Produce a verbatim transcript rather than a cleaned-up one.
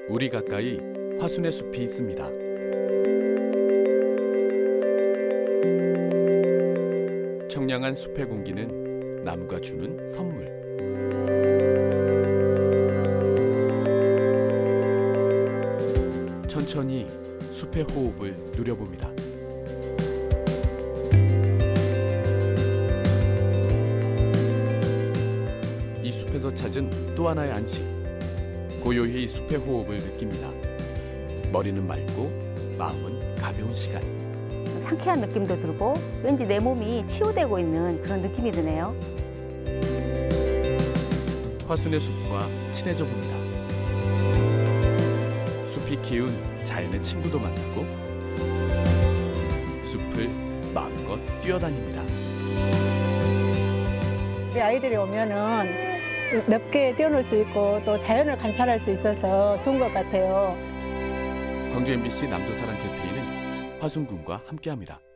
우리 가까이 화순의 숲이 있습니다. 청량한 숲의 공기는 나무가 주는 선물. 천천히 숲의 호흡을 누려봅니다. 이 숲에서 찾은 또 하나의 안식. 고요히 숲의 호흡을 느낍니다. 머리는 맑고 마음은 가벼운 시간. 상쾌한 느낌도 들고 왠지 내 몸이 치유되고 있는 그런 느낌이 드네요. 화순의 숲과 친해져 봅니다. 숲이 키운 자연의 친구도 만나고 숲을 마음껏 뛰어다닙니다. 우리 아이들이 오면은 넓게 뛰어놀 수 있고 또 자연을 관찰할 수 있어서 좋은 것 같아요. 광주 엠비씨 남도사랑 캠페인은 화순군과 함께합니다.